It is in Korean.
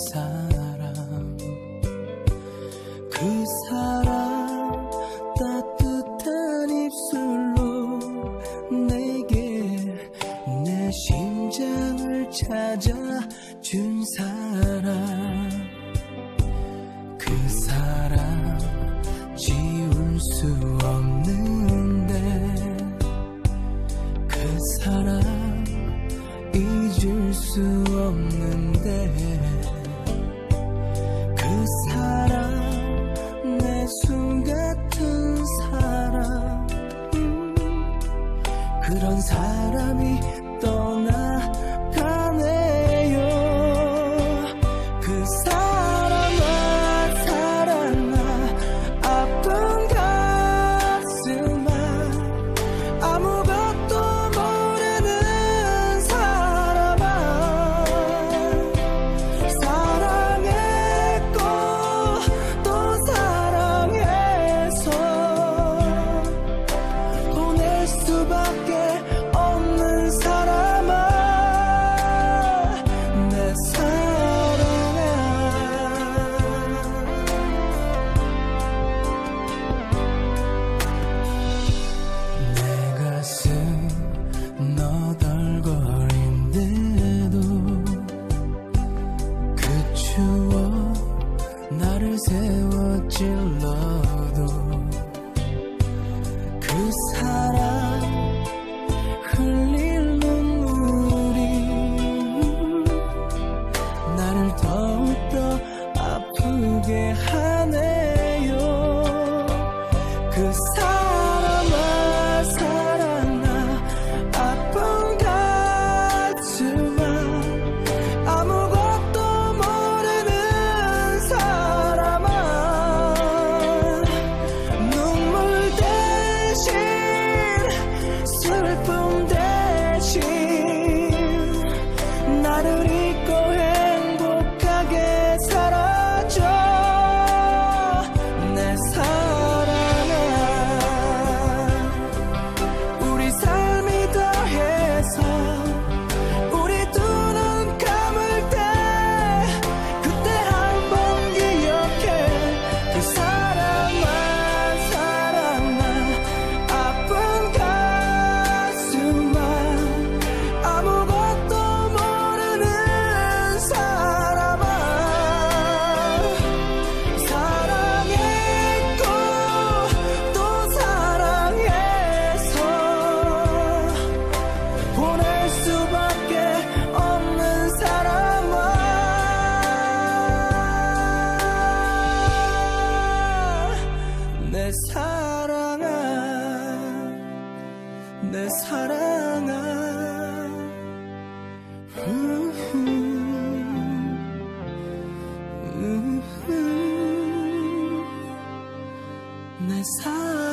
사람, 그 사람 따뜻한 입술로 내게 내 심장을 찾아준 사람, 그 사람 지울 수 없는데, 그 사람 잊을 수 없는데, 그 사람 내 숨 같은 사람, 그런 사람이 떠나가네요. 그 사람아 사랑아 아픈 가슴아 아무것도 모르는 사람아, 사랑했고 또 사랑해서 보낼 수밖에 없는 사람아, 내 사랑아. 내 가슴 너덜거린데도 그 추억 나를 세워 찔러도, 그 사람 흘릴 눈물이 나를 더욱더 아프게 하네요. 그 사람아 사랑아 아픈 가슴아 아무것도 모르는 사람아, 눈물 대신 슬픔 대신 나를 잊고 행복하게 살아줘, 내 사랑아. 우리 삶이 더해서 우리 두 눈 감을 때 그때 한 번 기억해. 그 사랑아 사랑아 아픈 가슴아 아무것도 모르는 사람아, 사랑했고 또 사랑해서 보낼 수밖에 없는 사람아, 내 사랑아, 내 사랑아. 내 사랑아.